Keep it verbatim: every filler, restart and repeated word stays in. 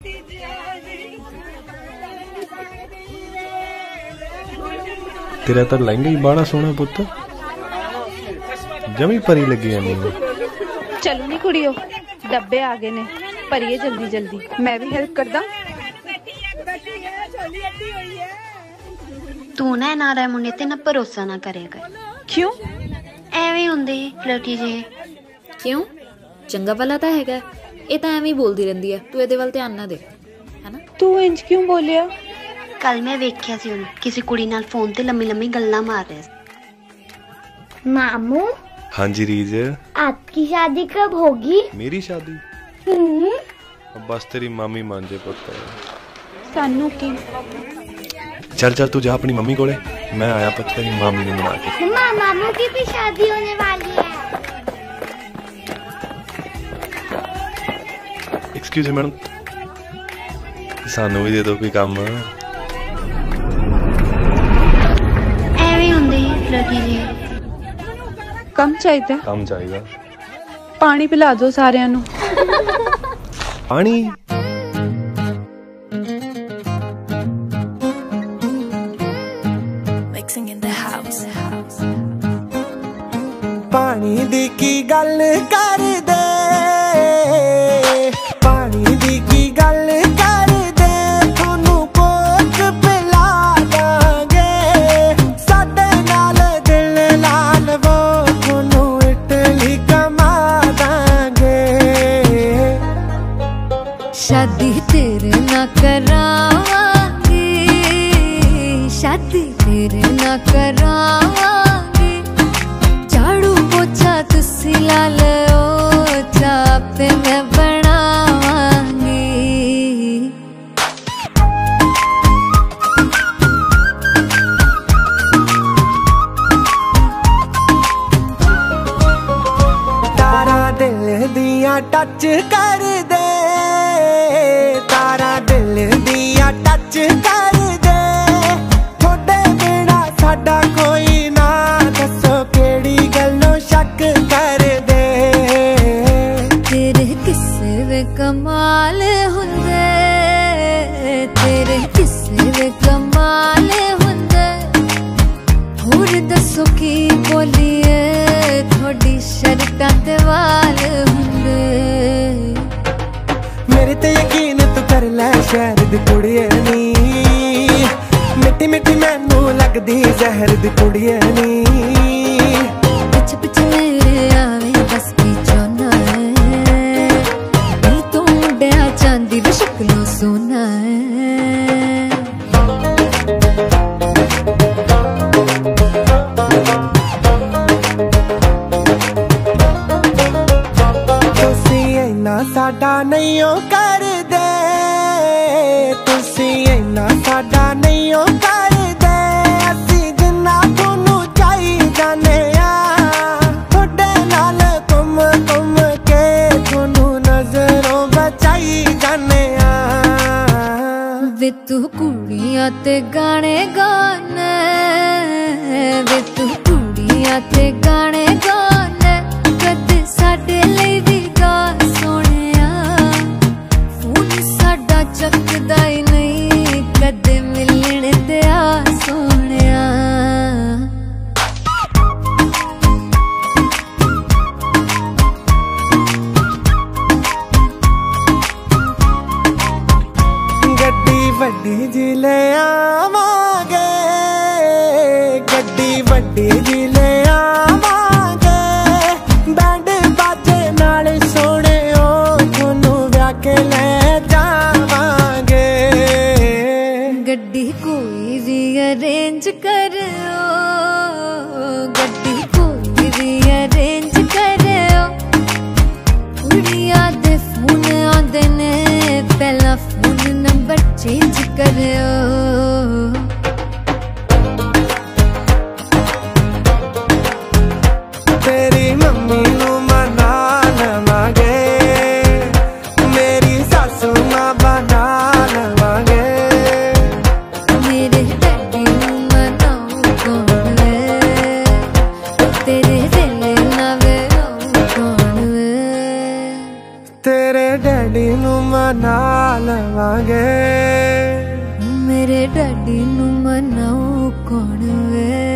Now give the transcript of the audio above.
तेरा तो लहंगा ही बड़ा सोहना पुत्त, जमी परी लगी जानी। चलो नी कुड़ियो, डब्बे आ गए ने, भरिए जल्दी जल्दी। मैं भी हेल्प कर दा। तू ना नारा मुंडे ते ना भरोसा ना करेगा। क्यों? एवें हुंदे फ्लर्टी जे। क्यों? चंगा भला तां हैगा, ये तां एवें ही बोलदी रहिंदी है। तू इहदे वल ध्यान ना दे, है ना? तू इंज क्यों बोलिया? कल मैं वेख्या सी उन्हें किसी कुड़ी नाल फोन ते लम्मी लम्मी गल्लां मार रहे सी। मामू। हाँ जी रीज, आपकी शादी कब होगी? मेरी शादी? अब बस तेरी मामी मान जे पुत्त। सानू की? चल चल तू जा अपनी मम्मी कोले, मैं आया पुत्त तेरी मामी ने मना के। माँ मामू की भी शादी होने वाली है। एक्सक्यूज मी मैडम, सानू भी दे दो कोई काम। एवें हुंदे फ्लर्टी जे। कम चाहिए? काम चाहिए। पानी पिला दो सारिਆਂ ਨੂੰ। पानी? पानी दी की गल कर दे, पानी दी की गल कर दे, थोनू कोक पिला दांगे, साडे नाल दिल लाल वो थोनू इटली कमा दांगे। शादी तेरे ना करावांगी, शादी तेरे ना करावांगी, झाड़ू पोछा तुसी ला लो, चाप ते मैं बनावांगी। तारा दिल दिया टच कर दे, तारा दिल दिया टच कर दे, थोड़े बिना साडा कोई ना, दसो केड़ी गल्लों शक कर दे। तेरे किस्से वे कमाल हुंदे, तेरे किस्से वे कमाल हुंदे, होर दसो की बोलिए, थोड़ी शर्तां ते वाल हुंदे। मेरे ते यकीन तू कर ले शहर दी कुड़िए नी, मिट्टी मिट्टी मैनू लगदी जहर दी कुड़िए नी। पिछ पिछ मेरे आवे बस की चाहना है, दिल तो मुंडिया चांदी दी शक्लों सोना है। तुसी इन्ना साडा नहीं ओ कर दे, तुसी इन्ना साडा नहीं ओ कर दे, असी जिन्ना थोनू चाही जाने आ, थोड़े नाल घुम घुम के थोनू नजरों बचाई जाने आ। वे तू कुड़ियां ते गाने गाने, वे तू कुड़ियां ते गाने गाने, कदे साडे लई भी गा सोहणिया, फोन साडा चकदा ही नहीं, कदे मिलण ते आ सोहणिया। गड्डी वड्डी जी ले आवांगे, गड्डी वड्डी जी ले आवांगे, बैंड बाजे नाल सोहणे ओ थोनू व्याह के ले जावांगे। गड्डी कोई भी अरेंज करो, गड्डी कोई भी अरेंज करो, कुड़ियां दे फोन आंदे ने, पहला फोन नंबर चेंज करो। तेरी मम्मी नू मना लवांगे, मेरी सासू मां बना लवांगे, मेरे डैडी नू मनाऊं कौन वे, तेरे दिल ना वे रोऊं कौन वे। तेरे डैडी नू मना लवांगे। मेरे डैडी नू मनाऊ कौन वे?